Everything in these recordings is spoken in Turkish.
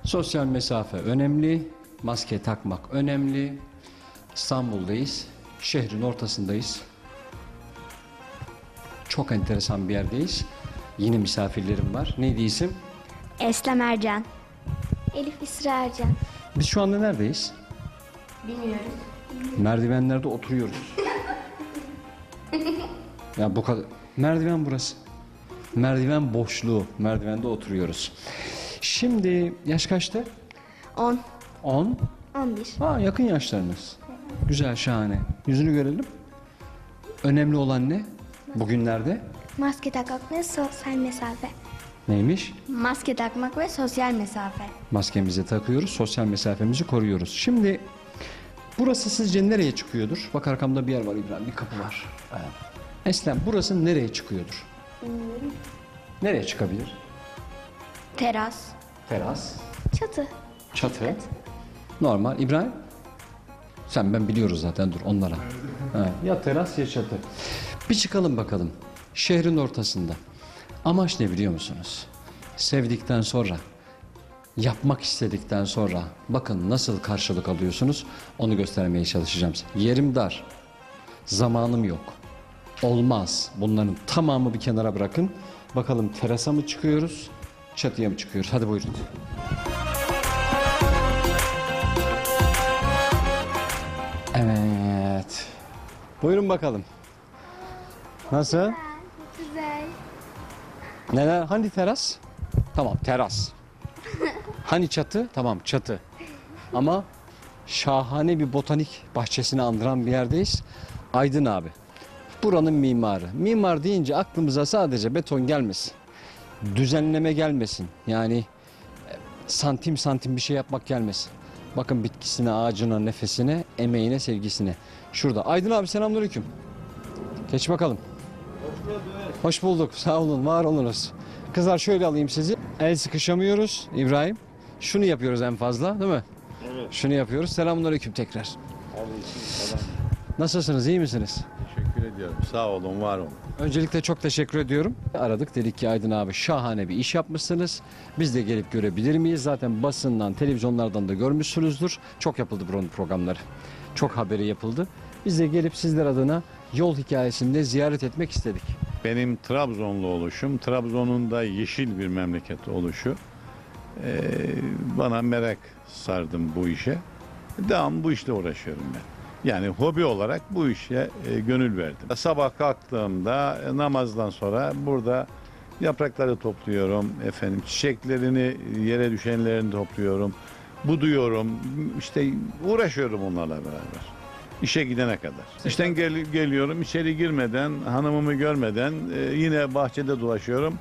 Sosyal mesafe önemli, maske takmak önemli. İstanbul'dayız, şehrin ortasındayız. Çok enteresan bir yerdeyiz. Yeni misafirlerim var. Neydi isim? Eslem Ercan. Elif İsra Ercan. Biz şu anda neredeyiz? Bilmiyoruz. Merdivenlerde oturuyoruz. Ya bu kadar. Merdiven burası. Merdiven boşluğu. Merdivende oturuyoruz. Şimdi yaş kaçtı? 10. 10. 11. Ha, yakın yaşlarınız. Güzel, şahane. Yüzünü görelim. Önemli olan ne? Bugünlerde Maske takmak ve sosyal mesafe. neymiş? Maske takmak ve sosyal mesafe. Maskemizi takıyoruz, sosyal mesafemizi koruyoruz. Şimdi burası sizce nereye çıkıyordur? Bak arkamda bir yer var İbrahim, bir kapı var. Evet. Eslem, burası nereye çıkıyordur? Nereye çıkabilir? Teras. Teras, Çatı. çatı. Normal. İbrahim? Sen ben biliyoruz zaten, dur onlara. Ha, ya teras ya çatı. Bir çıkalım bakalım. Şehrin ortasında. Amaç ne biliyor musunuz? Sevdikten sonra, yapmak istedikten sonra bakın nasıl karşılık alıyorsunuz, onu göstermeye çalışacağım. Yerim dar. Zamanım yok. Olmaz. Bunların tamamı bir kenara bırakın. Bakalım terasa mı çıkıyoruz, çatıya mı çıkıyoruz? Hadi buyurun. Evet. Buyurun bakalım. Nasıl? Güzel. Neler? Hani teras? Tamam, teras. Hani çatı? Tamam, çatı. Ama şahane bir botanik bahçesini andıran bir yerdeyiz. Aydın abi. Buranın mimarı. Mimar deyince aklımıza sadece beton gelmesin. Düzenleme gelmesin. Yani santim santim bir şey yapmak gelmesin. Bakın bitkisine, ağacına, nefesine, emeğine, sevgisine. Şurada. Aydın abi selamünaleyküm. Geç bakalım. Hoş bulduk. Sağ olun, var olunuz. Kızlar şöyle alayım sizi. El sıkışamıyoruz İbrahim. Şunu yapıyoruz en fazla, değil mi? Evet. Şunu yapıyoruz. Selamünaleyküm tekrar. Aleykümselam. Nasılsınız? İyi misiniz? Teşekkür ediyorum. Sağ olun, var olun. Öncelikle çok teşekkür ediyorum. Aradık, dedik ki Aydın abi şahane bir iş yapmışsınız. Biz de gelip görebilir miyiz? Zaten basından, televizyonlardan da görmüşsünüzdür. Çok yapıldı buranın programları. Çok haberi yapıldı. Biz de gelip sizler adına yol hikayesinde ziyaret etmek istedik. Benim Trabzonlu oluşum, Trabzon'un da yeşil bir memleket oluşu. Bana merak sardım bu işe. Devam bu işle uğraşıyorum ben. Yani hobi olarak bu işe gönül verdim. Sabah kalktığımda namazdan sonra burada yaprakları topluyorum, efendim çiçeklerini, yere düşenlerini topluyorum, buduyorum, işte uğraşıyorum onlarla beraber. İşe gidene kadar. İşten geliyorum, içeri girmeden, hanımımı görmeden yine bahçede dolaşıyorum.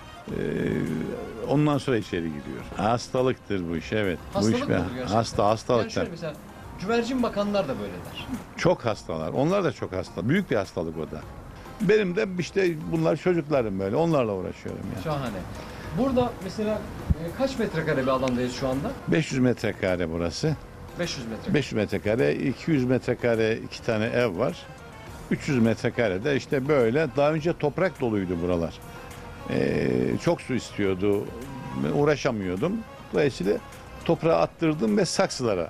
Ondan sonra içeri gidiyorum. Hastalıktır bu iş, evet. Bu iş hastalık. mesela güvercin bakanlar da böyle der. Çok hastalar. Onlar da çok hasta. Büyük bir hastalık o da. Benim de işte bunlar çocuklarım böyle. Onlarla uğraşıyorum yani. Şahane. Burada mesela kaç metrekare bir alandayız şu anda? 500 metrekare burası. 500 metrekare. 500 metrekare, 200 metrekare 2 tane ev var. 300 metrekare de işte böyle. Daha önce toprak doluydu buralar. Çok su istiyordu. Uğraşamıyordum. Dolayısıyla toprağa attırdım ve saksılara.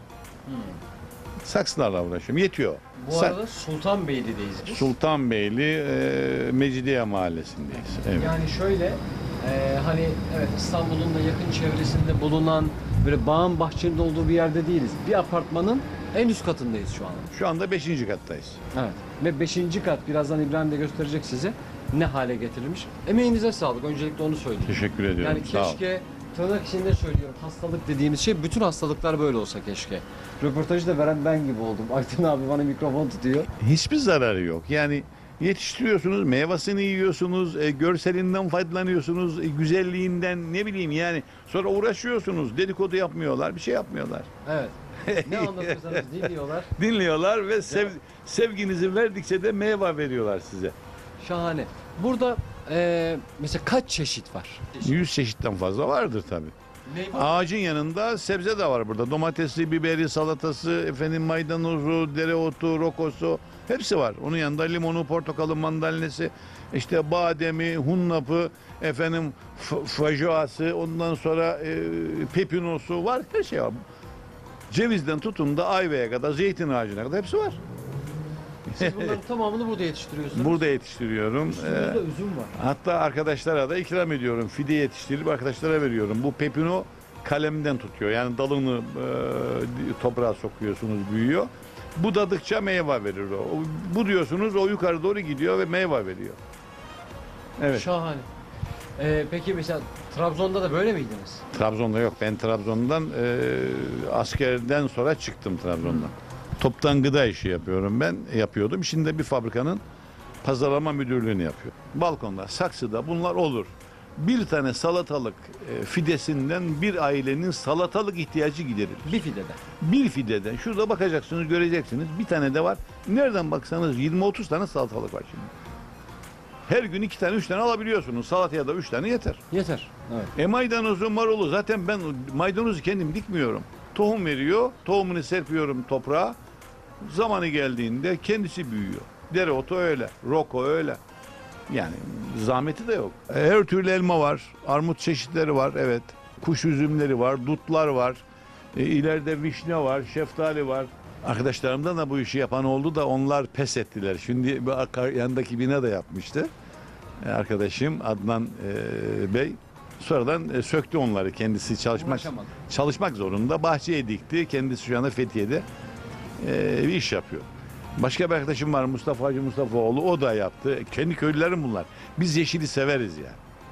Saksılarla uğraşıyorum. Yetiyor. Bu arada Sultanbeyli'deyiz biz. Sultanbeyli Mecidiye Mahallesi'ndeyiz. Evet. Yani şöyle hani evet İstanbul'un da yakın çevresinde bulunan böyle bağın bahçenin olduğu bir yerde değiliz. Bir apartmanın en üst katındayız şu anda. Şu anda 5. kattayız. Evet. Ve 5. kat birazdan İbrahim de gösterecek size ne hale getirilmiş. Emeğinize sağlık. Öncelikle onu söyleyeyim. Teşekkür ediyorum. Yani Sağ olun. keşke tırnak içinde söylüyorum hastalık dediğimiz şey bütün hastalıklar böyle olsa keşke. Röportajı da veren ben gibi oldum. Aydın abi bana mikrofon tutuyor. Hiçbir zararı yok. Yani yetiştiriyorsunuz, meyvasını yiyorsunuz, görselinden faydalanıyorsunuz, güzelliğinden ne bileyim yani. Sonra uğraşıyorsunuz, dedikodu yapmıyorlar, bir şey yapmıyorlar. Evet. Ne anlatırsanız dinliyorlar. Dinliyorlar ve sevginizi verdikçe de meyve veriyorlar size. Şahane. Burada mesela kaç çeşit var? 100 çeşitten fazla vardır tabii. Meyve Ağacın yanında sebze de var burada. Domatesi, biberi, salatası, efendim maydanozu, dereotu, rokosu, Hepsi var. Onun yanında limonu, portakalı, mandalinesi, işte bademi, hunnapı, efendim fajoası, ondan sonra pepinosu var. Her şey var. Cevizden tutun da ayvaya kadar, zeytin ağacına kadar hepsi var. Siz bunların tamamını burada yetiştiriyorsunuz. Burada yetiştiriyorum. Üstünüzde üzüm var. Hatta arkadaşlara da ikram ediyorum. Fide yetiştirip arkadaşlara veriyorum. Bu pepino kalemden tutuyor. Yani dalını toprağa sokuyorsunuz, büyüyor. Budadıkça meyve verir o. Bu diyorsunuz, o yukarı doğru gidiyor ve meyve veriyor. Evet. Şahane. Peki mesela Trabzon'da da böyle miydiniz? Trabzon'da yok. Ben Trabzon'dan askerden sonra çıktım Trabzon'dan. Toptan gıda işi yapıyorum ben. Yapıyordum. Şimdi de bir fabrikanın pazarlama müdürlüğünü yapıyor. Balkonda, saksıda bunlar olur. Bir tane salatalık fidesinden bir ailenin salatalık ihtiyacı giderilir. Bir fidede. Bir fideden. Şurada bakacaksınız, göreceksiniz. Bir tane de var. Nereden baksanız 20-30 tane salatalık var şimdi. Her gün 2 tane 3 tane alabiliyorsunuz. Salataya da 3 tane yeter. Yeter. Evet. Maydanozu, marulu zaten ben maydanozu kendim dikmiyorum. Tohum veriyor. Tohumunu serpiyorum toprağa. Zamanı geldiğinde kendisi büyüyor. Dereotu öyle. Roko öyle. Yani zahmeti de yok. Her türlü elma var. Armut çeşitleri var. Evet. Kuş üzümleri var. Dutlar var. İleride vişne var. Şeftali var. Arkadaşlarımdan da bu işi yapan oldu da onlar pes ettiler. Şimdi yanındaki bina da yapmıştı. Arkadaşım Adnan Bey sonradan söktü onları. Kendisi çalışmak zorunda. Bahçeye dikti. Kendisi şu anda Fethiye'de bir iş yapıyor. Başka bir arkadaşım var, Mustafa Hacı Mustafaoğlu. O da yaptı. Kendi köylülerim bunlar. Biz yeşili severiz yani.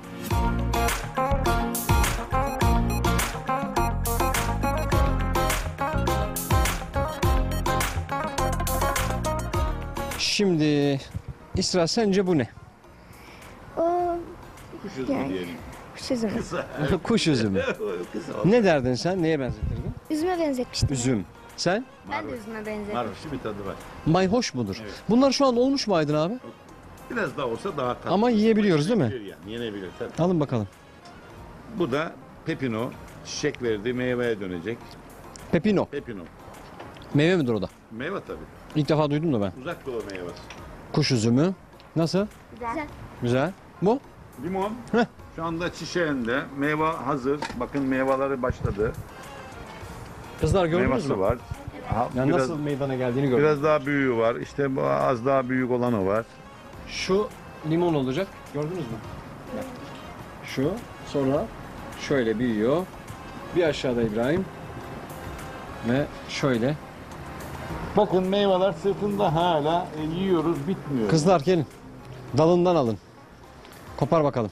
Şimdi İsra sence bu ne? O Kuş üzümü Yani. diyelim. kuş üzümü. Kuş üzümü. Ne derdin sen? Neye benzetirdin? Üzüme benzetmiştim. Üzüm. Sen? Ben de üzüme benzettim. Marvuşlu bir tadı var. Mayhoş mudur? Evet. Bunlar şu an olmuş mu Aydın abi? Biraz daha olsa daha tatlı. Ama yiyebiliyoruz değil mi? Yenebilir yani, yenebilir tabii. Alın bakalım. Bu da pepino. Çiçek verdi, meyveye dönecek. Pepino. Pepino. Meyve midir o da? Meyve tabii. İlk defa duydum da ben. Uzak doğu meyvesi. Kuş üzümü. Nasıl? Güzel. Güzel. Bu? Limon. Heh. Şu anda çiçeğinde. Meyve hazır. Bakın meyveleri başladı. Kızlar gördünüz Meyvesi mü? var. Ha, Yani biraz, nasıl meydana geldiğini gördüm. biraz daha büyüğü var. İşte bu az daha büyük olanı var. Şu limon olacak. Gördünüz mü? Bak. Şu. Sonra şöyle büyüyor. Bir aşağıda İbrahim. Ve şöyle. Bakın meyveler sırtında hala yiyoruz, bitmiyor. Kızlar gelin. Dalından alın. Kopar bakalım.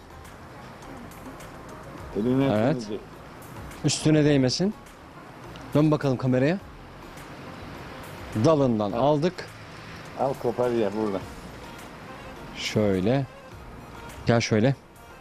Eline Evet. temizlik. Üstüne değmesin. Dön bakalım kameraya. Dalından aldık. Al kopar ya burada. Şöyle. Gel şöyle.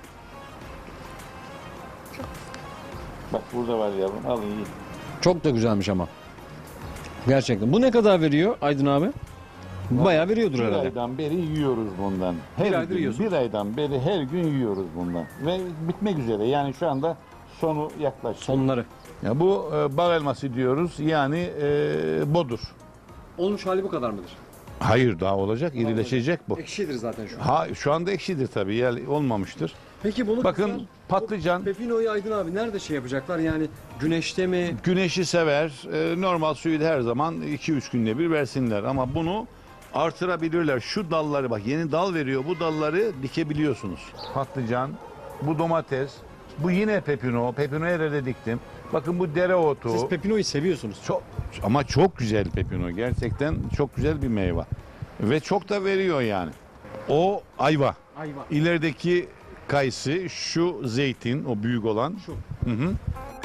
Bak burada var yavrum. Al iyi. Çok da güzelmiş ama. Gerçekten. Bu ne kadar veriyor Aydın abi? Bayağı veriyordur Bir herhalde. aydan beri yiyoruz bundan. Her aydır gün, yiyorsunuz. bir aydan beri her gün yiyoruz bundan. Ve bitmek üzere. Yani şu anda sonu yaklaştı. Sonları. Ya bu bal elması diyoruz. Yani bodur. Olmuş hali bu kadar mıdır? Hayır daha olacak. İrileşecek bu. Ekşidir zaten şu an. Ha şu anda ekşidir tabii. Yer olmamıştır. Peki bunu Bakın kızlar, patlıcan Pepino'yu Aydın abi nerede şey yapacaklar? Yani güneşte mi? güneşi sever. Normal suyu da her zaman 2-3 günde bir versinler. Ama bunu artırabilirler. Şu dalları bak yeni dal veriyor. Bu dalları dikebiliyorsunuz. Patlıcan, bu domates, bu yine pepino. Pepino nerede diktim? Bakın bu dereotu. Siz Pepino'yu seviyorsunuz. Çok ama çok güzel pepino. Gerçekten çok güzel bir meyve. Ve çok da veriyor yani. O ayva. Ayva. İlerideki kayısı, şu zeytin, o büyük olan. Şu. Hı hı.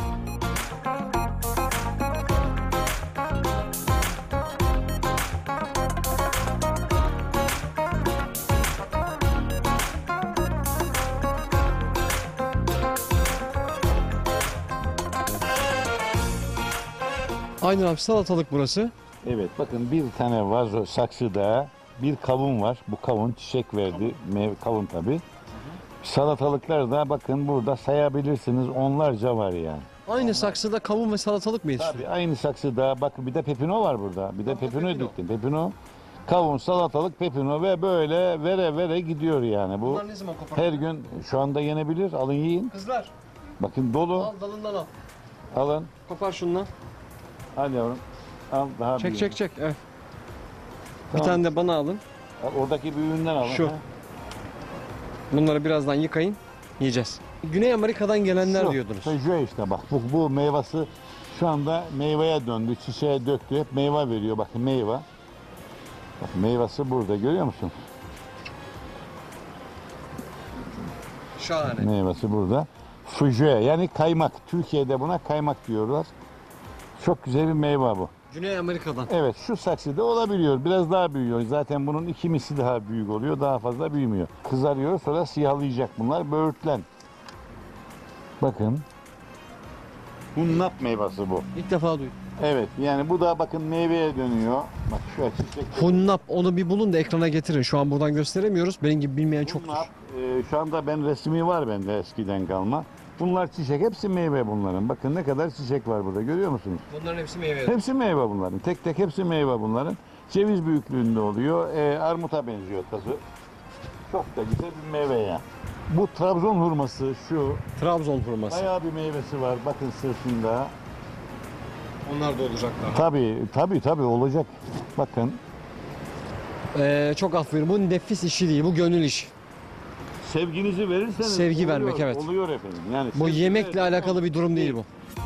Aydın abi salatalık burası. Evet bakın bir tane vazo saksıda bir kavun var. Bu kavun çiçek verdi. Meyve kavun tabii. Salatalıklar da bakın burada sayabilirsiniz. Onlarca var yani. Aynı saksıda kavun ve salatalık mı yetiştiriyor? Tabii aynı saksıda bakın bir de pepino var burada. Bir de Bak, pepino pepino. diktim. Pepino Kavun, salatalık, pepino ve böyle vere vere gidiyor yani bu. Bunlar ne zaman kopar? Her gün şu anda yenebilir. Alın yiyin. Kızlar Bakın dolu. al dalından al. Alın. Kopar şundan. Al yavrum. Al daha Çek büyüğünü. çek çek. Evet. Bir Tamam. tane de bana alın. Al, oradaki büyüğünden alın. Şu. ha. Bunları birazdan yıkayın. Yiyeceğiz. Güney Amerika'dan gelenler Şu, diyordunuz. Şu işte bak bu meyvesi şu anda meyveye döndü. Çiçeğe döktü. Hep meyve veriyor. Bakın meyve. Bak meyvesi burada görüyor musun? Şahane. Meyvesi burada. Füje yani kaymak. Türkiye'de buna kaymak diyorlar. Çok güzel bir meyve bu. Güney Amerika'dan. Evet şu saksıda olabiliyor. Biraz daha büyüyor. Zaten bunun iki misli daha büyük oluyor. Daha fazla büyümüyor. Kızarıyor sonra siyahlayacak bunlar. Böğürtlen. Bakın. Hunnap meyvesi bu. İlk defa duydum. Evet yani bu da bakın meyveye dönüyor. Bak şu çiçek. Hunnap, onu bir bulun da ekrana getirin. Şu an buradan gösteremiyoruz. Benim gibi bilmeyen çoktur. Hunnap, şu anda ben resmi var bende eskiden kalma. Bunlar çiçek. Hepsi meyve bunların. Bakın ne kadar çiçek var burada. Görüyor musunuz? Bunların hepsi meyve. Hepsi meyve bunların. Tek tek hepsi meyve bunların. Ceviz büyüklüğünde oluyor. Armuta benziyor tazı. Çok da güzel bir meyve ya. Bu Trabzon hurması şu. Trabzon hurması. Bayağı bir meyvesi var. Bakın sırtında. Onlar da olacaklar. Tabii olacak. Bakın. Çok aferin. Bu nefis işi değil. Bu gönül işi. Sevginizi verirseniz Sevgi oluyor, vermek, evet. Oluyor efendim. Yani Bu sevgi yemekle vermek alakalı bir durum değil bu.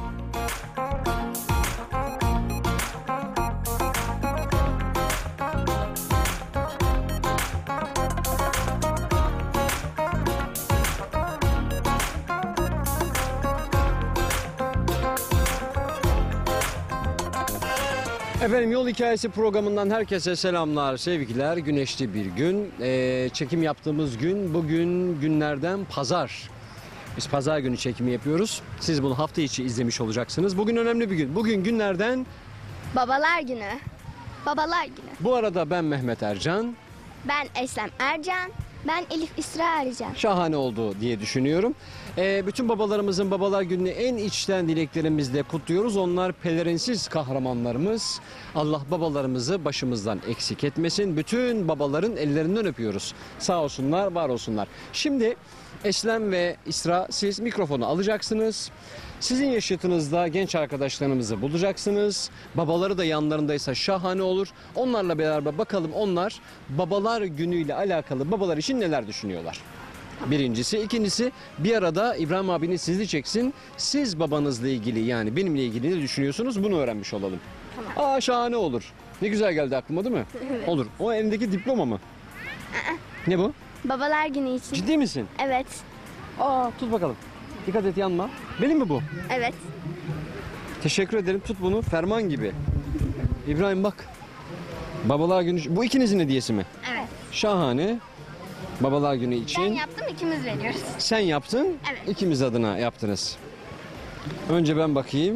Efendim Yol Hikayesi programından herkese selamlar, sevgiler. Güneşli bir gün. Çekim yaptığımız gün bugün günlerden pazar. Biz pazar günü çekimi yapıyoruz. Siz bunu hafta içi izlemiş olacaksınız. Bugün önemli bir gün. Bugün günlerden... Babalar günü. Babalar günü. Bu arada ben Mehmet Ercan. Ben Eslem Ercan. Ben Elif İsra Ercan. Şahane oldu diye düşünüyorum. Bütün babalarımızın babalar gününü en içten dileklerimizle kutluyoruz. Onlar pelerinsiz kahramanlarımız. Allah babalarımızı başımızdan eksik etmesin. Bütün babaların ellerinden öpüyoruz. Sağ olsunlar, var olsunlar. Şimdi Eslem ve İsra, siz mikrofonu alacaksınız. Sizin yaşıtınızda genç arkadaşlarımızı bulacaksınız. Babaları da yanlarındaysa şahane olur. Onlarla beraber bakalım onlar babalar günüyle alakalı babalar için neler düşünüyorlar. Birincisi. İkincisi, bir arada İbrahim abinin sizi çeksin. Siz babanızla ilgili, yani benimle ilgili ne düşünüyorsunuz, bunu öğrenmiş olalım. Tamam. Şahane olur. Ne güzel geldi aklıma değil mi? Evet. Olur. O elindeki diploma mı? Ne bu? Babalar günü için. Ciddi misin? Evet. Tut bakalım. Dikkat et, yanma. Benim mi bu? Evet. Teşekkür ederim. Tut bunu. Ferman gibi. İbrahim bak. Babalar günü. Bu ikinizin hediyesi mi? Evet. Şahane. Babalar günü Ben için. yaptım, ikimiz veriyoruz. Sen yaptın. Evet. İkimiz adına yaptınız. Önce ben bakayım.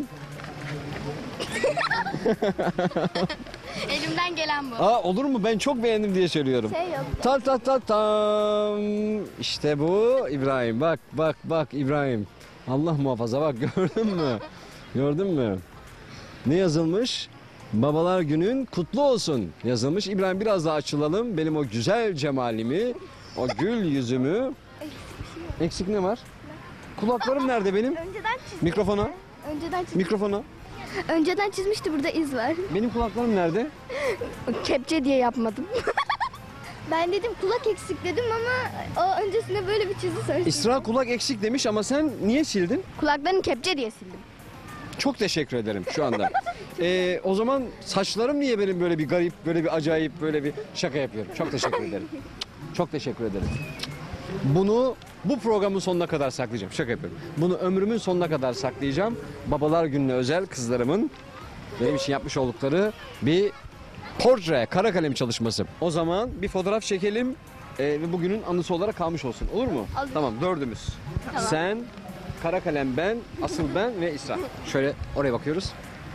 Elimden gelen bu. Olur mu? Ben çok beğendim diye söylüyorum. Şey yok. Ta ta ta tam. İşte bu İbrahim. Bak İbrahim. Allah muhafaza, bak gördün mü? Gördün mü? Ne yazılmış? Babalar günün kutlu olsun yazılmış. İbrahim biraz daha açılalım. Benim o güzel cemalimi, o gül yüzümü. Eksik ne var? Kulaklarım nerede benim? Önceden çizmişti. Mikrofona. Mikrofona. Önceden çizmişti, burada iz var. Benim kulaklarım nerede? Kepçe diye yapmadım. Ben dedim kulak eksik dedim ama o öncesinde böyle bir çizgi söyledim. İsra kulak eksik demiş ama sen niye sildin? Kulaklarını kepçe diye sildim. Çok teşekkür ederim şu anda. O zaman saçlarım niye benim böyle bir garip, böyle bir acayip, böyle bir şaka yapıyorum. Çok teşekkür ederim. Çok teşekkür ederim. Bunu bu programın sonuna kadar saklayacağım. Şaka yapıyorum. Bunu ömrümün sonuna kadar saklayacağım. Babalar gününe özel kızlarımın benim için yapmış oldukları bir portre, kara kalem çalışması. O zaman bir fotoğraf çekelim ve bugünün anısı olarak kalmış olsun. Olur mu? Olur. Tamam, dördümüz. Tamam. Sen, kara kalem ben, asıl ben ve İsra. Şöyle oraya bakıyoruz.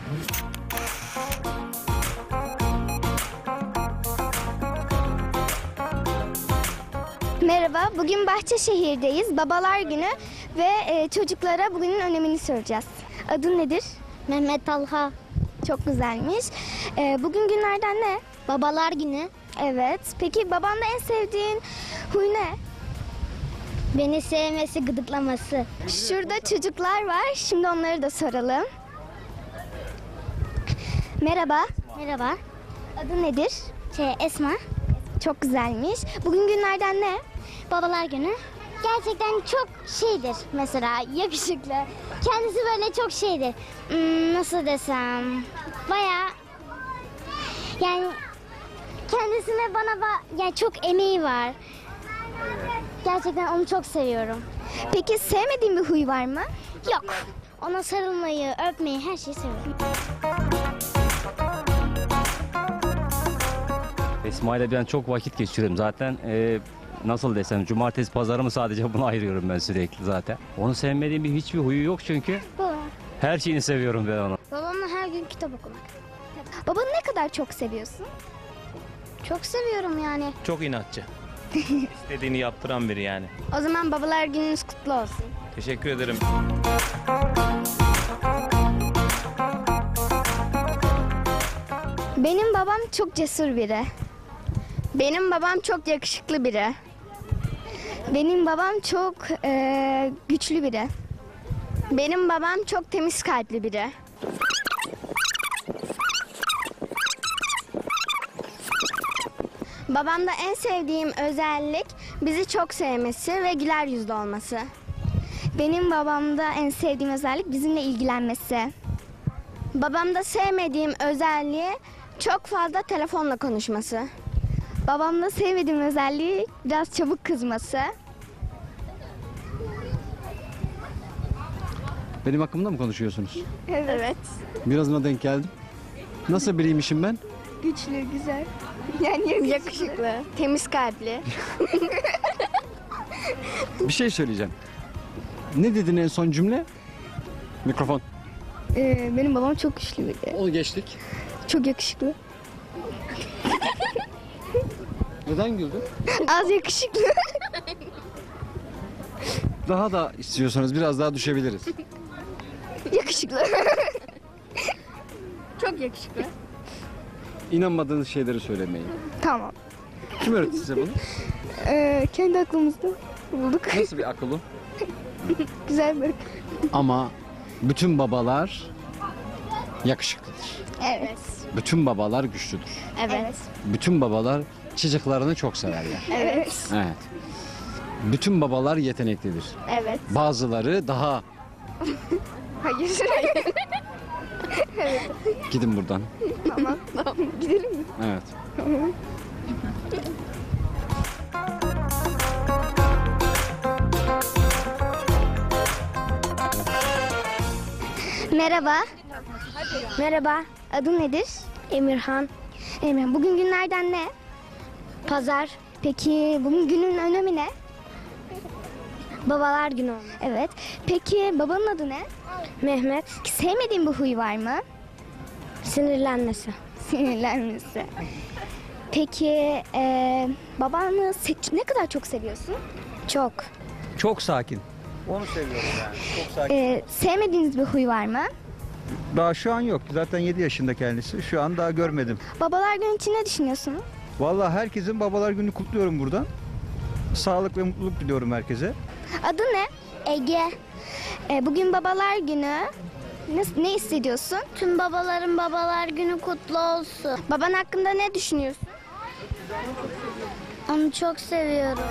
Merhaba, bugün Bahçeşehir'deyiz. Babalar günü ve çocuklara bugünün önemini soracağız. Adın nedir? Mehmet Talha. Çok güzelmiş. Bugün günlerden ne? Babalar günü. Evet. Peki babanda en sevdiğin huy ne? Beni sevmesi, gıdıklaması. Şurada çocuklar var. Şimdi onları da soralım. Merhaba. Merhaba. Adın nedir? Esma. Çok güzelmiş. Bugün günlerden ne? Babalar günü. Gerçekten çok şeydir mesela, yakışıklı. Kendisi böyle çok şeydir. Nasıl desem, bayağı yani kendisine yani çok emeği var. Gerçekten onu çok seviyorum. Peki sevmediğin bir huy var mı? Yok. Ona sarılmayı, öpmeyi, her şeyi seviyorum. Esma ile ben çok vakit geçiriyorum zaten. Nasıl desem, cumartesi pazarımı sadece buna ayırıyorum ben sürekli zaten. Onu sevmediğim hiçbir huyu yok çünkü Baba. her şeyini seviyorum ben onu. Babamla her gün kitap okumak. Babanı ne kadar çok seviyorsun? Çok seviyorum yani. Çok inatçı. İstediğini yaptıran biri yani. O zaman babalar gününüz kutlu olsun. Teşekkür ederim. Benim babam çok cesur biri. Benim babam çok yakışıklı biri. Benim babam çok güçlü biri. Benim babam çok temiz kalpli biri. Babamda en sevdiğim özellik bizi çok sevmesi ve güler yüzlü olması. Benim babamda en sevdiğim özellik bizimle ilgilenmesi. Babamda sevmediğim özelliği çok fazla telefonla konuşması. Babamda sevmediğim özelliği biraz çabuk kızması. Benim hakkımda mı konuşuyorsunuz? Evet. Biraz mı denk geldim? Nasıl biriymişim ben? Güçlü, güzel. Yani yakışıklı, temiz kalpli. Bir şey söyleyeceğim. Ne dedin en son cümle? Mikrofon. Benim babam çok güçlü biri. Onu geçtik. Çok yakışıklı. Neden güldün? Az yakışıklı. Daha da istiyorsanız biraz daha düşebiliriz. Yakışıklı. Çok yakışıklı. İnanmadığınız şeyleri söylemeyin. Tamam. Kim öğretti size bunu? Kendi aklımızda bulduk. Nasıl bir akıl o? Güzel bir. Ama bütün babalar yakışıklıdır. Evet. Bütün babalar güçlüdür. Evet. Bütün babalar çocuklarını çok severler. Evet. Evet. Bütün babalar yeteneklidir. Evet. Bazıları daha Hayır. gidin buradan. Tamam. Gidelim mi? Evet. Merhaba. Merhaba. Adın nedir? Emirhan. Emirhan. Bugün günlerden ne? Pazar. Peki bugün günün önemi ne? Babalar günü. Evet. Peki babanın adı ne? Mehmet. Sevmediğin bir huy var mı? Sinirlenmesi. Sinirlenmesi. Peki babanı ne kadar çok seviyorsun? Çok. Çok sakin. Onu seviyorum yani. Çok sakin. Sevmediğiniz bir huy var mı? Daha şu an yok. Zaten 7 yaşında kendisi. Şu an daha görmedim. Babalar günü için ne düşünüyorsunuz? Vallahi herkesin babalar günü kutluyorum buradan. Sağlık ve mutluluk diliyorum herkese. Adı ne? Ege. Bugün babalar günü. Ne hissediyorsun? Tüm babaların babalar günü kutlu olsun. Baban hakkında ne düşünüyorsun? Onu çok seviyorum.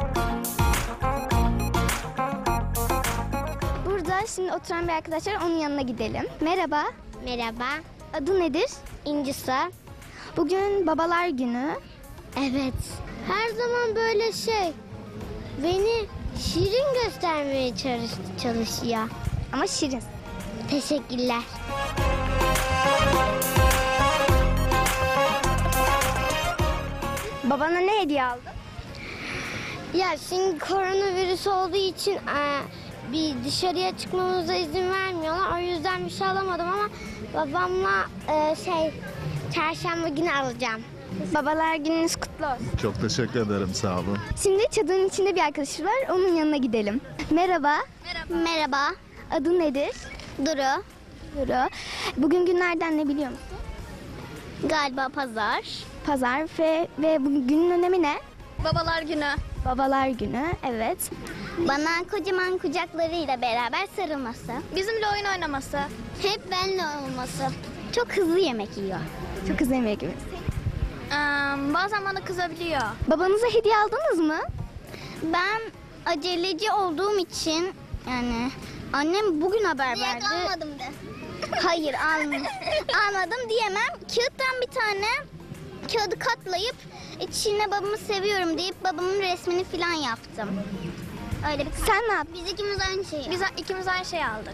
Burada şimdi oturan bir arkadaş var. Onun yanına gidelim. Merhaba. Merhaba. Adı nedir? İncisa. Bugün babalar günü. Evet. Her zaman böyle beni şirin göstermeye çalışıyor. Ama şirin. Teşekkürler. Babana ne hediye aldın? Ya şimdi koronavirüs olduğu için bir dışarıya çıkmamıza izin vermiyorlar. O yüzden bir şey alamadım ama babamla çarşamba günü alacağım. Babalar gününüz kutlu olsun. Çok teşekkür ederim, sağ olun. Şimdi çadırın içinde bir arkadaş var. Onun yanına gidelim. Merhaba. Merhaba. Adın nedir? Duru. Duru. Bugün günlerden ne biliyor musun? Galiba pazar. pazar ve bugünün önemi ne? Babalar günü. Babalar günü, evet. Bana kocaman kucaklarıyla beraber sarılması. Bizimle oyun oynaması. Hep benle olması. Çok hızlı yemek yiyor. Çok hızlı yemek yiyor. Bazen bana kızabiliyor. Babanıza hediye aldınız mı? Ben aceleci olduğum için yani annem bugün haber verdi. almadım de. Hayır almadım diyemem. Kağıttan bir tane kağıdı katlayıp içine babamı seviyorum deyip babamın resmini falan yaptım. Öyle bir. Sen ne yaptın? Biz ikimiz aynı şeyi. Biz ikimiz aynı şeyi aldık.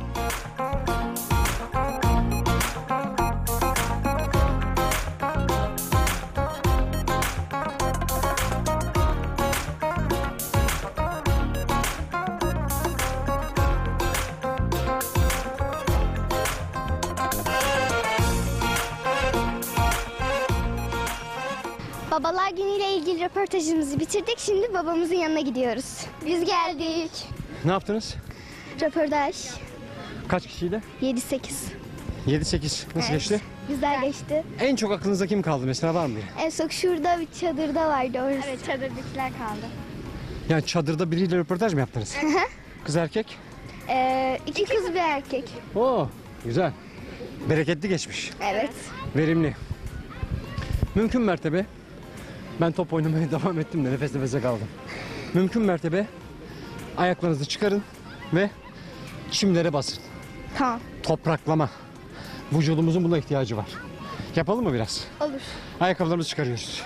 Babalar günüyle ilgili röportajımızı bitirdik. Şimdi babamızın yanına gidiyoruz. Biz geldik. Ne yaptınız? Röportaj Kaç kişiydi? 7-8. 7-8. Nasıl geçti? Güzel geçti. En çok aklınızda kim kaldı mesela, var mı biri? En son şurada bir çadırda vardı orası. Evet, çadırdakiler kaldı. Yani çadırda biriyle röportaj mı yaptınız? Kız erkek? 2 kız bir erkek. Oo, güzel. Bereketli geçmiş. Evet. Verimli. Mümkün mertebe, ben top oynamaya devam ettim de nefes nefese kaldım. Mümkün mertebe ayaklarınızı çıkarın ve çimlere basın. Tamam. Topraklama. Vücudumuzun buna ihtiyacı var. Yapalım mı biraz? Olur. Ayakkabılarımızı çıkarıyoruz.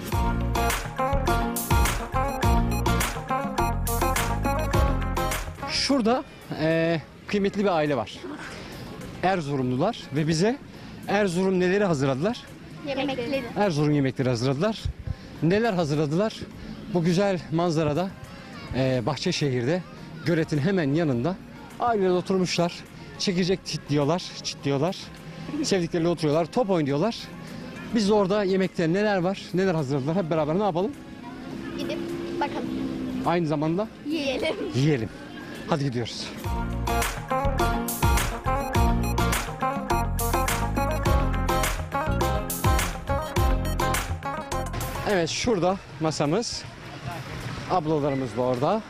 Şurada kıymetli bir aile var. Erzurumlular ve bize Erzurum neleri hazırladılar? Yemekleri. Erzurum yemekleri hazırladılar. Neler hazırladılar? Bu güzel manzarada Bahçeşehir'de göletin hemen yanında aileler oturmuşlar. Çekirdek çitliyorlar. Sevdikleriyle oturuyorlar, top oynuyorlar. Biz de orada yemekte neler var, neler hazırladılar hep beraber ne yapalım? Gidip bakalım. Aynı zamanda Yiyelim. yiyelim. Hadi gidiyoruz. Evet, şurada masamız. Ablalarımız da orada.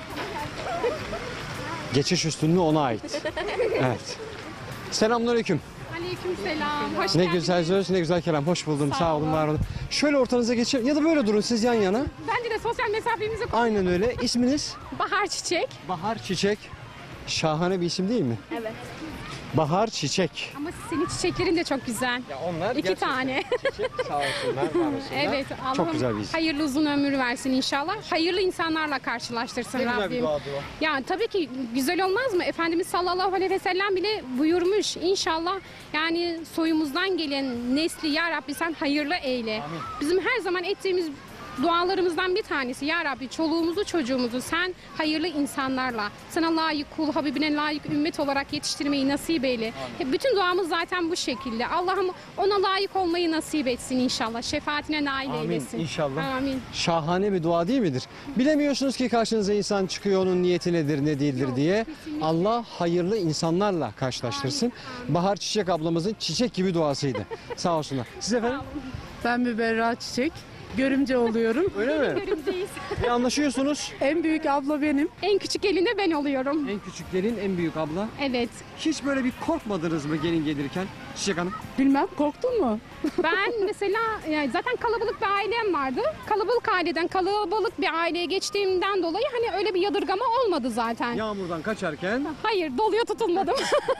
Geçiş üstünlüğü ona ait. Evet. Selamünaleyküm. Aleykümselam. Hoş Ne geldiniz. güzel söz, ne güzel kelam. Hoş buldum. Sağ olun, var olun. Şöyle ortanıza geçin ya da böyle durun siz yan yana. Bence de sosyal mesafemizi Aynen öyle. İsminiz? Bahar Çiçek. Bahar Çiçek. Şahane bir isim değil mi? Evet. Bahar Çiçek. Ama senin çiçeklerin de çok güzel. Ya onlar 2 tane. Çiçek. Sağ olsunlar, var olsunlar. Evet. Çok güzel bir Allah'ım isim. hayırlı uzun ömür versin inşallah. Hayırlı insanlarla karşılaştırsın Ne güzel bir Rabbim. duadır o. Yani tabii ki güzel olmaz mı? Efendimiz sallallahu aleyhi ve sellem bile buyurmuş. İnşallah yani soyumuzdan gelen nesli ya Rabbi sen hayırlı eyle. Amin. Bizim her zaman ettiğimiz dualarımızdan bir tanesi ya Rabbi çoluğumuzu çocuğumuzu sen hayırlı insanlarla sana layık kul Habibine layık ümmet olarak yetiştirmeyi nasip eyle. Bütün duamız zaten bu şekilde. Allah'ım ona layık olmayı nasip etsin inşallah. Şefaatine nail Amin, eylesin. inşallah. Amin. Şahane bir dua değil midir? Bilemiyorsunuz ki karşınıza insan çıkıyor, onun niyeti nedir, ne değildir diye. Allah hayırlı insanlarla karşılaştırsın. Bahar Çiçek ablamızın çiçek gibi duasıydı. Sağ olsunlar. Siz efendim? Ben Müberra Çiçek. Görümce oluyorum. Öyle mi? Görümceyiz. Anlaşıyorsunuz. En büyük abla benim. En küçük gelinde ben oluyorum. En küçük gelin, en büyük abla. Evet. Hiç böyle bir korkmadınız mı gelin gelirken Çiçek Hanım? Bilmem korktun mu? Ben mesela yani zaten kalabalık bir ailem vardı. Kalabalık aileden kalabalık bir aileye geçtiğimden dolayı hani öyle bir yadırgama olmadı zaten. Yağmurdan kaçarken Hayır doluya tutulmadım.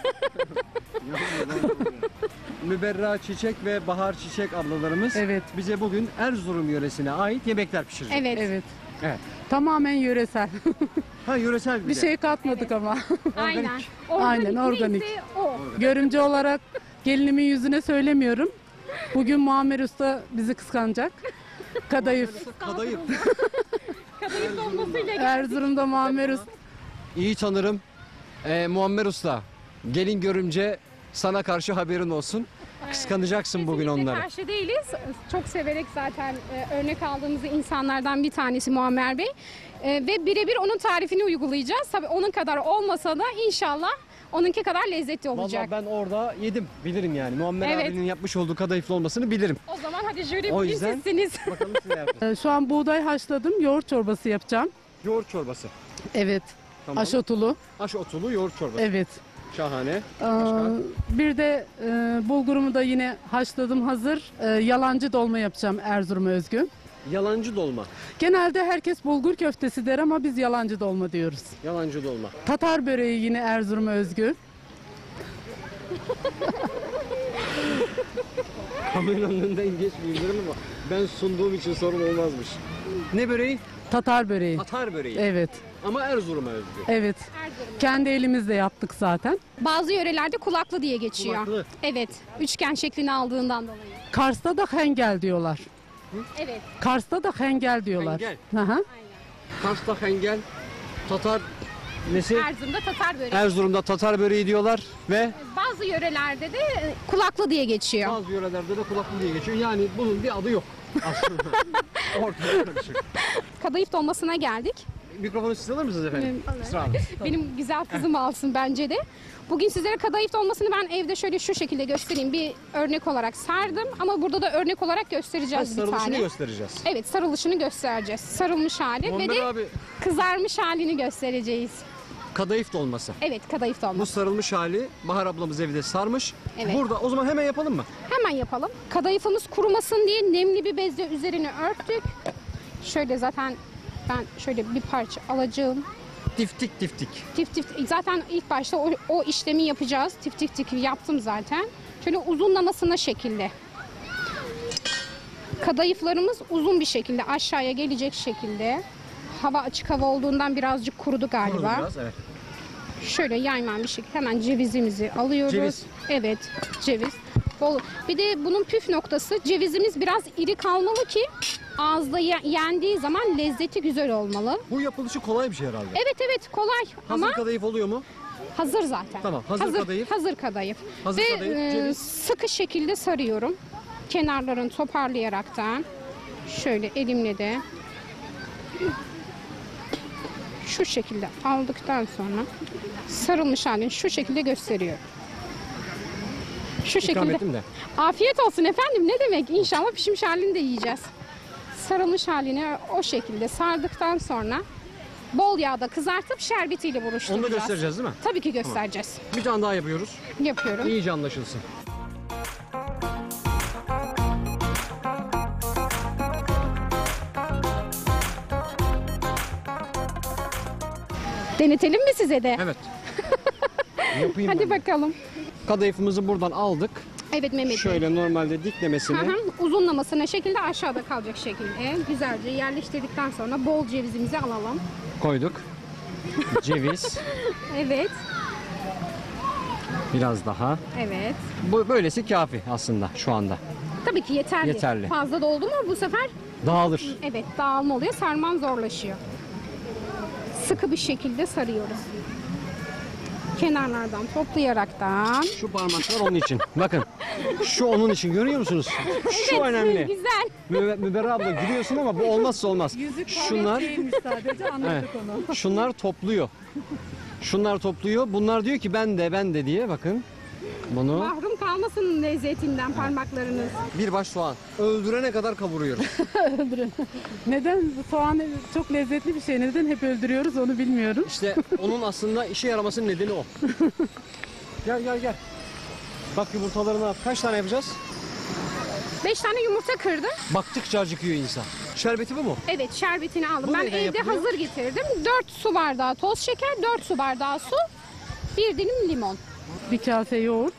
Müberra Çiçek ve Bahar Çiçek ablalarımız Evet. bize bugün Erzurum yöresine ait yemekler pişirecek. Evet. Evet. Evet. Tamamen yöresel. Ha, yöresel Bir şey katmadık ama. Aynen. Aynen, organik. Neyse o. Görümce olarak gelinimin yüzüne söylemiyorum. Bugün Muammer Usta bizi kıskanacak. Kadayıf. Kadayıf. Kadayıf dolmasıyla Erzurum'da Muammer Usta. İyi tanırım. Muammer Usta, gelin görümce sana karşı haberin olsun. Kıskanacaksın bugün Kesinlikle onları. karşı değiliz. Çok severek zaten örnek aldığımız insanlardan bir tanesi Muammer Bey. Ve birebir onun tarifini uygulayacağız. Tabii onun kadar olmasa da inşallah onunki kadar lezzetli olacak. Vallahi ben orada yedim. Bilirim yani. Muammer Evet. abinin yapmış olduğu kadayıflı olmasını bilirim. O zaman hadi jüri O bugün yüzden- sizsiniz. Bakalım siz ne yaptınız? Şu an buğday haşladım. Yoğurt çorbası yapacağım. Yoğurt çorbası. Evet. Tamam. Aşotulu. Aşotulu yoğurt çorbası. Evet. Şahane. Başka? Bir de bulgurumu da yine haşladım hazır. Yalancı dolma yapacağım Erzurum'a özgü. Yalancı dolma. Genelde herkes bulgur köftesi der ama biz yalancı dolma diyoruz. Yalancı dolma. Tatar böreği yine Erzurum'a özgü. Kameranın önünden geçmeyebilirim ama ben sunduğum için sorun olmazmış. Ne böreği? Tatar böreği. Tatar böreği. Evet. Ama Erzurum'a özgü. Evet. Kendi elimizle yaptık zaten. Bazı yörelerde kulaklı diye geçiyor. Kulaklı. Evet. Üçgen şeklini aldığından dolayı. Kars'ta da hengel diyorlar. Evet. Kars'ta da hengel diyorlar. Hengel. Hı hı. Kars'ta hengel, Tatar nesi? Erzurum'da Tatar böreği. Erzurum'da Tatar böreği diyorlar ve Bazı yörelerde de kulaklı diye geçiyor. bazı yörelerde de kulaklı diye geçiyor. Yani bunun bir adı yok aslında. Ortada karışık. Kadayıf dolmasına geldik. Mikrofonu siz alır mısınız efendim? Esra Hanım. Benim güzel kızım alsın bence de. Bugün sizlere kadayıf dolmasını ben evde şöyle şu şekilde göstereyim. Bir örnek olarak sardım ama burada da örnek olarak göstereceğiz bir Sarılışını tane. göstereceğiz. Evet, sarılışını göstereceğiz. Sarılmış hali ve Muammer de abi kızarmış halini göstereceğiz. kadayıf dolması. Evet, kadayıf Bu dolması. sarılmış hali Bahar ablamız evde sarmış. Evet. Burada o zaman hemen yapalım mı? Hemen yapalım. Kadayıfımız kurumasın diye nemli bir bezle üzerini örttük. Şöyle zaten ben şöyle bir parça alacağım. Tiftik tiftik. Tif zaten ilk başta o işlemi yapacağız. Tif yaptım zaten. Şöyle uzunlamasına şekilde. Kadayıflarımız uzun bir şekilde aşağıya gelecek şekilde. Hava açık hava olduğundan birazcık kurudu galiba. Kurudu biraz, evet. Şöyle yayman bir şekilde hemen cevizimizi alıyoruz. Ceviz. Evet, ceviz. Bir de bunun püf noktası cevizimiz biraz iri kalmalı ki ağızda yendiği zaman lezzeti güzel olmalı. Bu yapılışı kolay bir şey herhalde. Evet kolay Hazır ama kadayıf oluyor mu? hazır zaten. Tamam, hazır kadayıf. Hazır kadayıf. Hazır Ve kadayıf, ceviz. sıkı şekilde sarıyorum. Kenarlarını toparlayaraktan şöyle elimle de şu şekilde aldıktan sonra sarılmış halini şu şekilde gösteriyorum. Şu İkram şekilde. ettim de. Afiyet olsun efendim. Ne demek? İnşallah pişmiş halini de yiyeceğiz. Sarılmış halini o şekilde sardıktan sonra bol yağda kızartıp şerbetiyle Onu buluşturacağız. da göstereceğiz değil mi? Tabii ki göstereceğiz. Bir tane daha yapıyoruz. Yapıyorum. İyice anlaşılsın. Denetelim mi size de? Evet. Yapayım Hadi ben de. bakalım. Kadayıfımızı buradan aldık. Evet Mehmet Bey. Şöyle normalde diklemesine. Hı hı, uzunlamasına şekilde aşağıda kalacak şekilde güzelce yerleştirdikten sonra bol cevizimizi alalım. Koyduk. Ceviz. Evet, Biraz daha. evet. Bu böylesi kafi aslında şu anda. Tabii ki yeterli. Yeterli. Fazla da oldu mu bu sefer Dağılır. evet dağılma oluyor, sarman zorlaşıyor. Sıkı bir şekilde sarıyoruz. Kenarlardan toplayaraktan. Şu parmaklar onun için. Bakın. Şu onun için görüyor musunuz? Şu Evet, önemli. güzel. Müberra abla gülüyorsun ama bu olmazsa olmaz. Şunlar Değilmiş sadece anladık Evet. onu. Şunlar topluyor. Şunlar topluyor. Bunlar diyor ki ben de diye bakın. Bunu Mahrum kalmasın lezzetinden parmaklarınız. bir baş soğan öldürene kadar kavuruyoruz. Neden? Soğan çok lezzetli bir şey. Neden hep öldürüyoruz onu bilmiyorum. İşte onun aslında işe yaramasının nedeni o. Gel. Bak yumurtalarını at. Kaç tane yapacağız? 5 tane yumurta kırdım. Baktıkça acıkıyor insan. Şerbeti bu mu? Evet, şerbetini aldım. Bu Ben neyden evde yapılıyor? hazır getirdim. 4 su bardağı toz şeker, 4 su bardağı su, 1 dilim limon. Bir kase yoğurt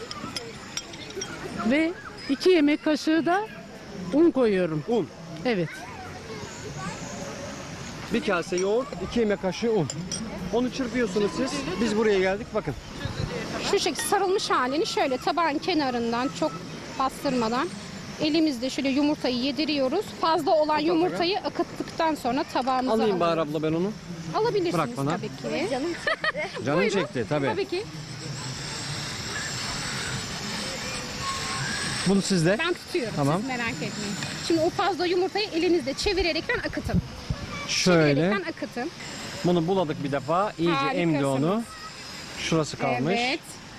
ve 2 yemek kaşığı da un koyuyorum. Un. Evet. Bir kase yoğurt, 2 yemek kaşığı un. Onu çırpıyorsunuz siz. Biz buraya geldik bakın. Şu şekilde sarılmış halini şöyle tabağın kenarından çok bastırmadan elimizde şöyle yumurtayı yediriyoruz. Fazla olan yumurtayı akıttıktan sonra tabağımıza Alayım Bahar alıyoruz. abla ben onu. Alabilirsiniz Bırak bana. tabii ki. Canım Buyurun. çekti tabii. Tabii ki. Bunu sizde. Ben tutuyorum, Tamam. siz merak etmeyin. Şimdi o fazla yumurtayı elinizde çevirerekten akıtın. Şöyle. Çevirerekten akıtın. Bunu buladık bir defa. İyice Harikasınız. emdi onu. Şurası kalmış. Evet.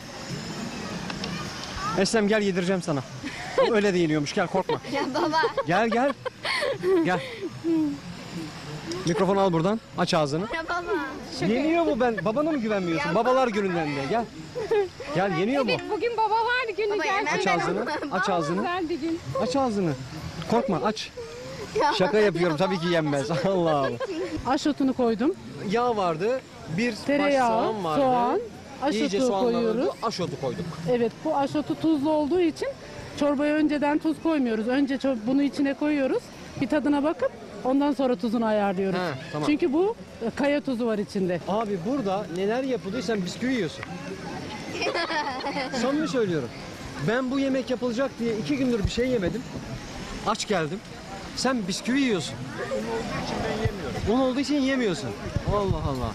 Eslem gel yedireceğim sana. Öyle de yeniyormuş, gel korkma. Ya baba. Gel gel. Gel. Mikrofonu al buradan. Aç ağzını. Ya baba. Yeniyor bu, ben. Babana mı güvenmiyorsun? Babalar gününden de. Gel. Gel, yeniyor mu? Evet, bugün babalar günü Baba, gerçekten. Aç ağzını. Aç ağzını. Güzel bir gün. Aç ağzını. Korkma, aç. Şaka yapıyorum, tabii ki yenmez. Allah. Aşotunu koydum. Yağ vardı. Bir baş Tereyağı, soğan vardı. soğan, İyice aşotu soğanlandı. koyuyoruz. Aşotu koyduk. Evet, bu aşotu tuzlu olduğu için çorbaya önceden tuz koymuyoruz. Önce bunu içine koyuyoruz. Bir tadına bakıp ondan sonra tuzunu ayarlıyoruz. He, tamam. Çünkü bu kaya tuzu var içinde. Abi burada neler yapılıyor, sen bisküvi yiyorsun. Samimi söylüyorum. Ben bu yemek yapılacak diye 2 gündür bir şey yemedim. Aç geldim. Sen bisküvi yiyorsun. Un olduğu için yemiyorsun. Allah Allah.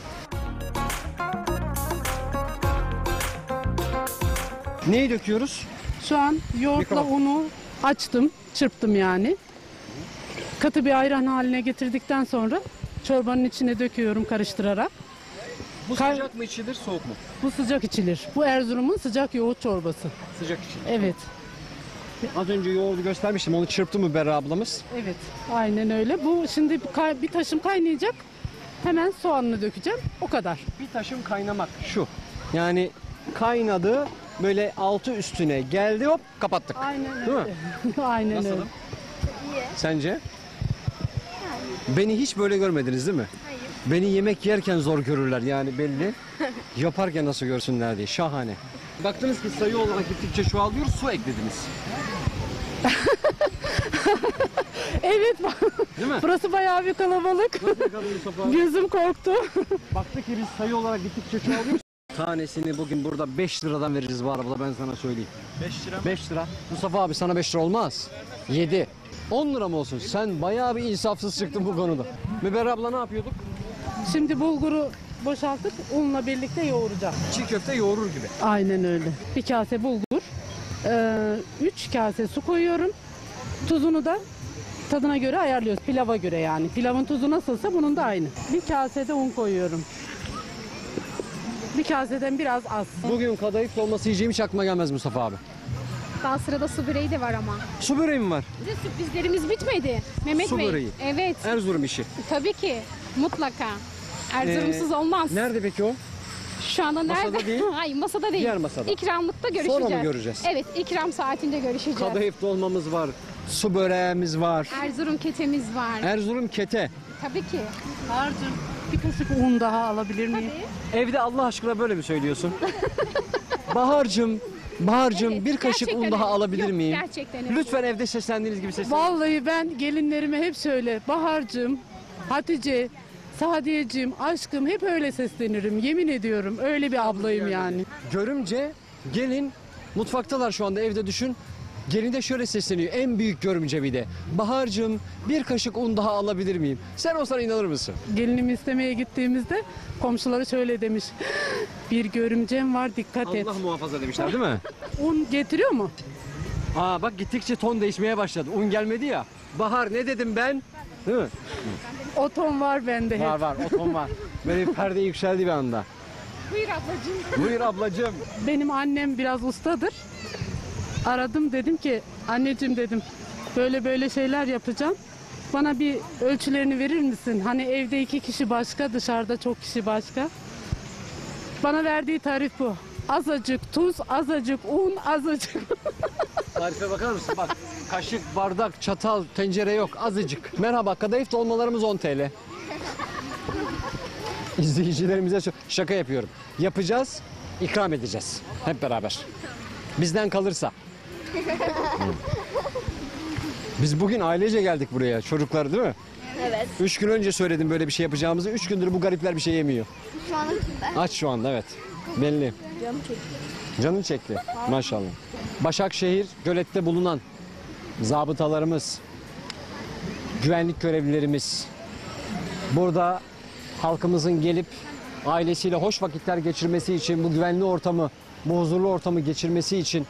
Neyi döküyoruz? Şu an yoğurtla Mikrofon. unu açtım, çırptım yani. Katı bir ayran haline getirdikten sonra çorbanın içine döküyorum karıştırarak. Bu Kay- sıcak mı içilir, soğuk mu? Bu sıcak içilir. Bu Erzurum'un sıcak yoğurt çorbası. Sıcak içilir. Evet, Az önce yoğurdu göstermiştim. Onu çırptı mı Berra ablamız? evet. Aynen öyle. Bu şimdi bir taşım kaynayacak. Hemen soğanını dökeceğim. O kadar. Bir taşım kaynamak şu. Yani kaynadı, böyle altı üstüne geldi, hop kapattık. Aynen Değil öyle. Aynen öyle. Nasılım? Sence? Beni hiç böyle görmediniz değil mi? Hayır. Beni yemek yerken zor görürler yani belli. Yaparken nasıl görsünler diye. Şahane. Baktınız ki sayı olarak gittikçe çoğalıyor, su eklediniz. Evet. Değil mi? Burası bayağı bir kalabalık. Gözüm korktu. Baktık ki biz sayı olarak gittikçe çoğalıyoruz. Tanesini bugün burada 5 liradan veririz bu arabada, ben sana söyleyeyim. 5 lira. 5 lira. Mustafa abi sana 5 lira olmaz. 7. 10 lira mı olsun? Sen bayağı bir insafsız çıktın bu konuda. Müberra abla ne yapıyorduk? Şimdi bulguru boşaltıp unla birlikte yoğuracağım. Çiğ köfte yoğurur gibi. Aynen öyle. Bir kase bulgur, 3 kase su koyuyorum. Tuzunu da tadına göre ayarlıyoruz. Pilava göre yani. Pilavın tuzu nasılsa bunun da aynı. Bir kasede un koyuyorum. Bir kaseden biraz az. Bugün kadayıf dolması yiyeceğim, hiç aklıma gelmez Mustafa abi. Daha sırada su böreği de var ama. Su böreği mi var? Bize sürprizlerimiz bitmedi. Mehmet Su Bey. böreği. Evet. Erzurum işi. Tabii ki. Mutlaka. Erzurumsuz olmaz. Nerede peki o? Şu anda Masada nerede? değil. Hayır, masada değil. Diğer masada. İkramlıkta görüşeceğiz. Sonra mı göreceğiz? Evet, ikram saatinde görüşeceğiz. Kadayıf dolmamız var. Su böreğimiz var. Erzurum ketemiz var. Erzurum kete. Tabii ki. Harcım. Bir kaşık un daha alabilir miyim? Evde Allah aşkına böyle mi söylüyorsun? Bahar'cığım, Evet, bir kaşık gerçekten un daha öyle. alabilir Yok, miyim? gerçekten öyle. Lütfen evde seslendiğiniz gibi seslenin. Vallahi ben gelinlerime hep söyle. Bahar'cığım, Hatice, Sadiyeciğim, aşkım hep öyle seslenirim. Yemin ediyorum öyle bir ablayım yani. Görümce, gelin mutfaktalar şu anda, evde düşün. Gelin de şöyle sesleniyor, en büyük görümce bir de. Bahar'cığım, bir kaşık un daha alabilir miyim? Sen olsan inanır mısın? Gelinimi istemeye gittiğimizde komşuları şöyle demiş. Bir görümcem var, dikkat et. Allah muhafaza demişler değil mi? Un getiriyor mu? Aa bak, gittikçe ton değişmeye başladı. Un gelmedi ya. Bahar ne dedim ben? Değil mi? O ton var bende hep. Var var, o ton var. Böyle bir perde yükseldi bir anda. Buyur ablacığım. Buyur ablacığım. Benim annem biraz ustadır. Aradım, dedim ki anneciğim dedim böyle böyle şeyler yapacağım. Bana bir ölçülerini verir misin? Hani evde 2 kişi başka, dışarıda çok kişi başka. Bana verdiği tarif bu. Azıcık tuz, azıcık un, azıcık. Tarife bakar mısın? Bak, kaşık, bardak, çatal, tencere yok, azıcık. Merhaba, kadayıf dolmalarımız 10 TL. İzleyicilerimize şaka yapıyorum. Yapacağız, ikram edeceğiz. Hep beraber. Bizden kalırsa. Biz bugün ailece geldik buraya, çocuklar değil mi? Evet. 3 gün önce söyledim böyle bir şey yapacağımızı. 3 gündür bu garipler bir şey yemiyor. Şu an kimde? Aç şu anda, evet. Belli. Canım çekti. Canın çekti maşallah. Başakşehir Gölet'te bulunan zabıtalarımız, güvenlik görevlilerimiz, burada halkımızın gelip ailesiyle hoş vakitler geçirmesi için, bu güvenli ortamı, bu huzurlu ortamı geçirmesi için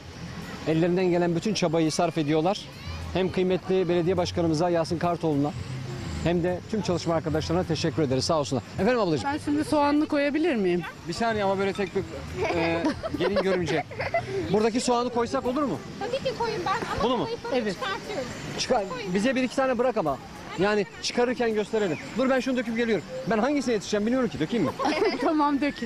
ellerinden gelen bütün çabayı sarf ediyorlar. Hem kıymetli belediye başkanımıza, Yasin Kartoğlu'na, hem de tüm çalışma arkadaşlarına teşekkür ederiz. Sağ olsunlar. Efendim ablacığım. Ben şimdi soğanlı koyabilir miyim? Bir saniye ama böyle tek bir gelin görümce. Buradaki soğanı koysak olur mu? Tabii ki koyun ben ama Bunu mu? kadayıfları Evet. çıkartıyorum. Çıkar. Bize bir iki tane bırak ama. Yani çıkarırken gösterelim. Dur ben şunu döküp geliyorum. Ben hangisine yetişeceğim bilmiyorum ki. Dökeyim mi? Tamam dökün.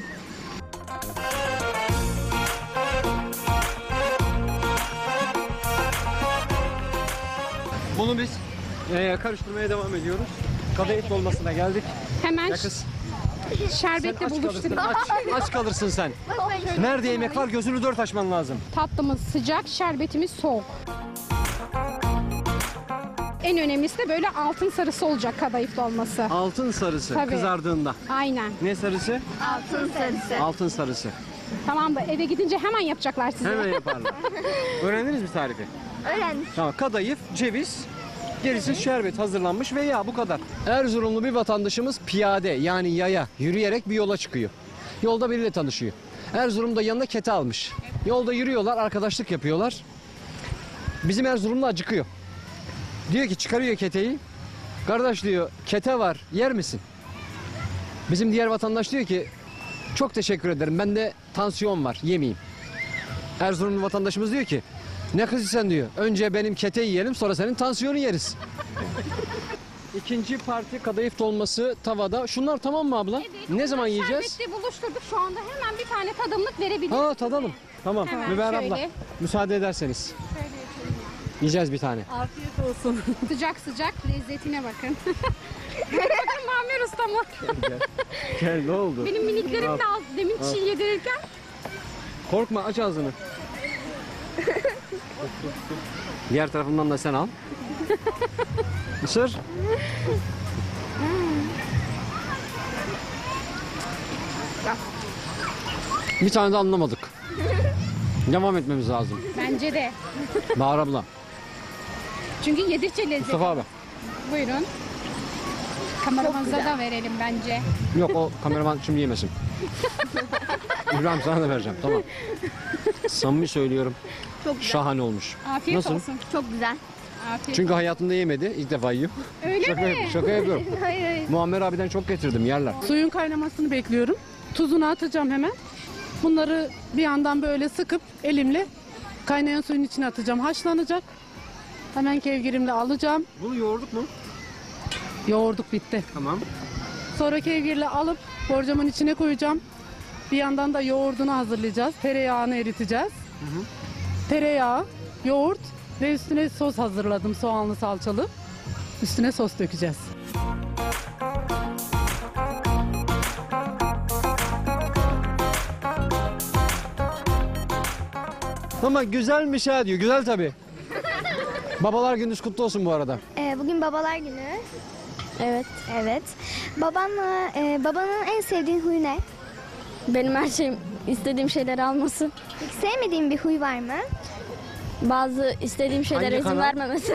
Bunu biz karıştırmaya devam ediyoruz. Kadayıf dolmasına geldik. Hemen Ya kız sen şerbetle aç kalırsın. buluşturayım. Aç kalırsın sen. Nerede yemek var gözünü dört açman lazım. Tatlımız sıcak, şerbetimiz soğuk. En önemlisi de böyle altın sarısı olacak kadayıf dolması. Altın sarısı Tabii. kızardığında. Aynen. Ne sarısı? Altın sarısı. Altın sarısı. Tamam da eve gidince hemen yapacaklar size. Hemen yaparlar. Öğrendiniz mi tarifi? Öğrendim. Tamam. Kadayıf, ceviz, gerisi şerbet hazırlanmış ve yağ bu kadar. Erzurumlu bir vatandaşımız piyade yani yaya yürüyerek bir yola çıkıyor. Yolda biriyle tanışıyor. Erzurum'da yanına kete almış. Yolda yürüyorlar, arkadaşlık yapıyorlar. Bizim Erzurumlu acıkıyor. Diyor ki çıkarıyor keteyi. Kardeş diyor kete var yer misin? Bizim diğer vatandaş diyor ki çok teşekkür ederim bende tansiyon var yemeyeyim. Erzurumlu vatandaşımız diyor ki ne kızı sen diyor. Önce benim kete yiyelim sonra senin tansiyonu yeriz. İkinci parti kadayıf dolması tavada. Şunlar tamam mı abla? Ne zaman yiyeceğiz? Şerbetle buluşturduk şu anda. Hemen bir tane tadımlık verebilirim. Ha tadalım. Tamam. Hemen Müber şöyle. abla müsaade ederseniz. Yiyeceğiz bir tane. Afiyet olsun. Sıcak sıcak lezzetine bakın. Bakın Muammer Usta mı? Gel ne oldu? Benim miniklerim de az. Demin çiğ yedirirken. Korkma aç ağzını. Diğer tarafından da sen al. Isır. Bir tane de anlamadık. Devam etmemiz lazım. Bence de. Bahar abla. Çünkü yedikçe lezzetli. Mustafa abi. Buyurun. Kameramıza da verelim bence. Yok o kameraman şimdi yemesin. İbrahim sana da vereceğim tamam. Samimi söylüyorum. Çok güzel. Şahane olmuş. Afiyet Nasıl? olsun. Çok güzel. Afiyet. Çünkü hayatında yemedi. İlk defa yiyor. Öyle mi? Şaka yapıyorum. Hayır hayır. Muammer abiden çok getirdim yerler. Suyun kaynamasını bekliyorum. Tuzunu atacağım hemen. Bunları bir yandan böyle sıkıp elimle kaynayan suyun içine atacağım. Haşlanacak. Hemen kevgirimle alacağım. Bunu yoğurduk mu? Yoğurduk bitti. Tamam. Sonra kevgirle alıp borcamın içine koyacağım. Bir yandan da yoğurdunu hazırlayacağız. Tereyağını eriteceğiz. Tereyağı, yoğurt ve üstüne sos hazırladım. Soğanlı salçalı. Üstüne sos dökeceğiz. Ama güzelmiş ha diyor. Güzel tabii. Babalar gününüz kutlu olsun bu arada. Bugün babalar günü. Evet. Evet. Babanın en sevdiğin huyu ne? Benim her şeyim istediğim şeyleri alması. Peki sevmediğin bir huy var mı? Bazı istediğim şeylere Hangi izin kanal? vermemesi.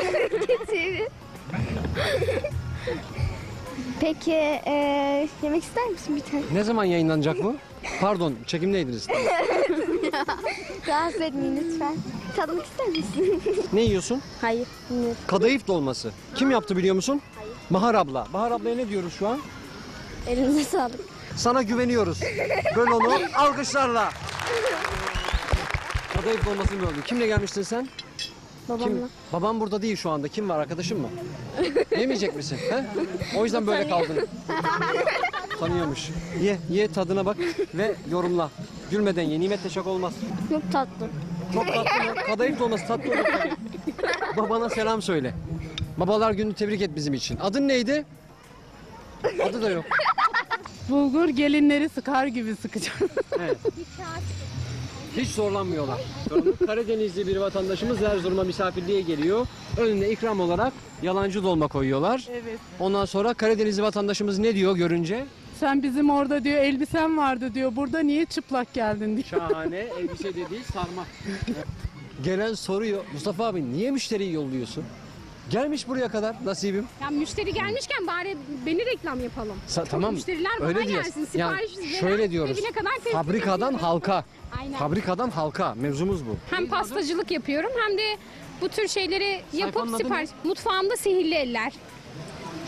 Peki yemek ister misin bir tane? Ne zaman yayınlanacak bu? Pardon çekimdeydiniz. Rahatsız etmeyin lütfen. Tadmak ister misin? Ne yiyorsun? Hayır. Bilmiyorum. Kadayıf dolması. Kim yaptı biliyor musun? Hayır. Bahar abla. Bahar ablaya ne diyoruz şu an? Elinize sağlık. Sana güveniyoruz. Böyle onu alkışlarla. Kadayıf dolmasını gördüm. Kimle gelmiştin sen? Babamla. Kim? Babam burada değil şu anda. Kim var? Arkadaşın mı? Yemeyecek misin? He? O yüzden böyle kaldın. Tanıyormuş. Ye tadına bak ve yorumla. Gülmeden ye. Nimetle şaka olmaz. Çok tatlı. Çok tatlı mı? Kadayıf dolması tatlı olur tabii. Babana selam söyle. Babalar gününü tebrik et bizim için. Adın neydi? Adı da yok. Bulgur gelinleri sıkar gibi sıkacağım. Evet. Hiç zorlanmıyorlar. Karadenizli bir vatandaşımız Erzurum'a misafirliğe geliyor. Önüne ikram olarak yalancı dolma koyuyorlar. Evet. Ondan sonra Karadenizli vatandaşımız ne diyor görünce? Sen bizim orada diyor elbisen vardı diyor. Burada niye çıplak geldin diyor. Şahane elbise dediği sarma. Gelen soruyor. Mustafa abi niye müşteriyi yolluyorsun? Gelmiş buraya kadar nasibim. Ya müşteri gelmişken bari beni reklam yapalım. Tamam. Müşteriler bana Öyle diyoruz. gelsin. Yani Sipariş veren şöyle diyoruz. evine kadar teslim Fabrikadan ediyorum. halka. Aynen. Fabrikadan halka. Mevzumuz bu. Hem pastacılık yapıyorum hem de bu tür şeyleri yapıp Sayfanın adı sipariş. Mutfağımda sihirli eller.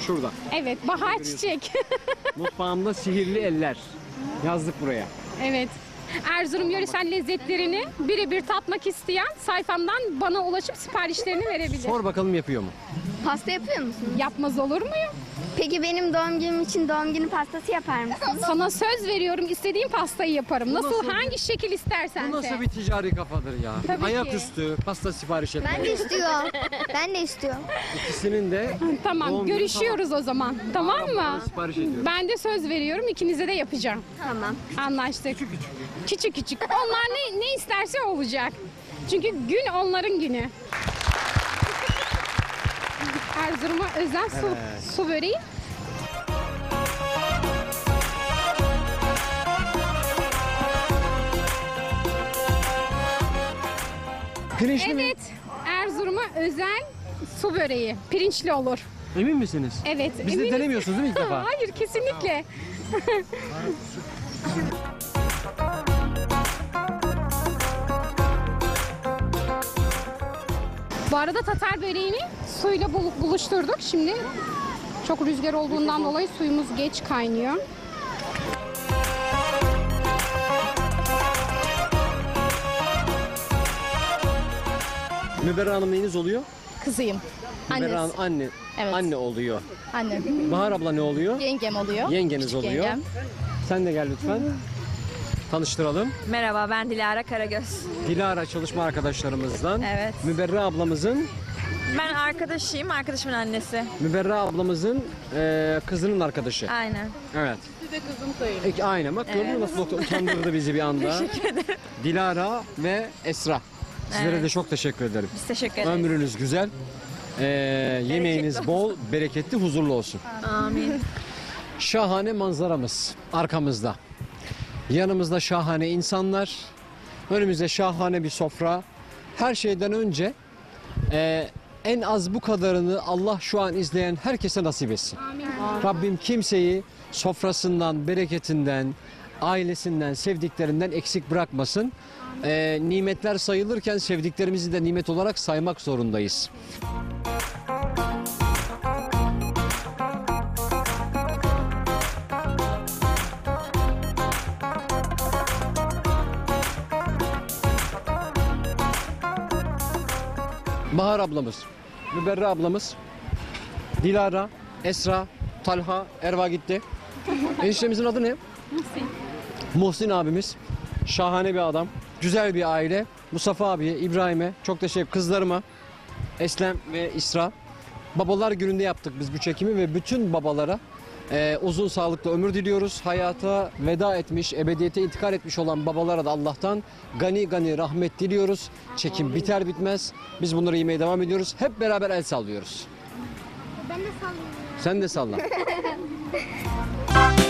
Şurada. Evet, bahar çiçek. Mutfağımda sihirli eller. Yazdık buraya. Evet. Erzurum yöresel lezzetlerini birebir tatmak isteyen sayfamdan bana ulaşıp siparişlerini verebilir. Sor bakalım yapıyor mu? Pasta yapıyor musun? Yapmaz olur muyum? Peki benim doğum günüm için doğum günü pastası yapar mısın? Sana söz veriyorum, istediğin pastayı yaparım. Nasıl, hangi şekil istersen. Bu nasıl bir ticari kafadır ya? Tabii ki. Ayaküstü pasta sipariş etmek. Ben de istiyorum. Ben de istiyorum. İkisinin de Tamam, doğum günü görüşüyoruz o zaman. Tamam mı? sipariş ediyorum. Ben de söz veriyorum, ikinize de yapacağım. Tamam. Anlaştık. Küçük küçük. Onlar ne isterse olacak. Çünkü gün onların günü. Erzurum'a özel su böreği. Pirinçli mi? Evet, Erzurum'a özel su böreği. Pirinçli olur. Emin misiniz? Evet. Biz de eminiz. denemiyorsunuz değil mi ilk defa? Hayır, kesinlikle. Bu arada Tatar böreğini suyla buluşturduk. Şimdi çok rüzgar olduğundan dolayı suyumuz geç kaynıyor. Müberra Hanım neyiniz oluyor? Kızıyım. Müberra Hanım anne. Evet. Anne oluyor. Annem. Bahar abla ne oluyor? Yengem oluyor. Yengeniz Küçük oluyor. yengem. Sen de gel lütfen. Tanıştıralım. Merhaba, ben Dilara Karagöz. Dilara çalışma arkadaşlarımızdan. Evet. Müberra ablamızın Ben arkadaşıyım, arkadaşımın annesi. Müberra ablamızın kızının arkadaşı. Aynen. Evet. Siz de kızım sayılır. Aynen bak gördün mü nasıl doktor utandırdı bizi bir anda. Teşekkür ederim. Dilara ve Esra. Sizlere Evet. de çok teşekkür ederim. Biz teşekkür ederiz. Ömrünüz güzel. Yemeğiniz Bereketli bol, bereketli, huzurlu olsun. Amin. Şahane manzaramız arkamızda. Yanımızda şahane insanlar. Önümüzde şahane bir sofra. Her şeyden önce en az bu kadarını Allah şu an izleyen herkese nasip etsin. Rabbim kimseyi sofrasından, bereketinden, ailesinden, sevdiklerinden eksik bırakmasın. Nimetler sayılırken sevdiklerimizi de nimet olarak saymak zorundayız. Bahar ablamız, Müberra ablamız, Dilara, Esra, Talha, Erva gitti. Eniştemizin adı ne? Muhsin abimiz. Şahane bir adam. Güzel bir aile. Mustafa abiye, İbrahim'e çok teşekkür, kızlarıma, Eslem ve İsra. Babalar gününde yaptık biz bu çekimi ve bütün babalara uzun sağlıklı ömür diliyoruz. Hayata veda etmiş, ebediyete intikal etmiş olan babalara da Allah'tan gani gani rahmet diliyoruz. Çekim biter bitmez biz bunları yemeye devam ediyoruz. Hep beraber el sallıyoruz. Ben de sallıyorum. Sen de salla.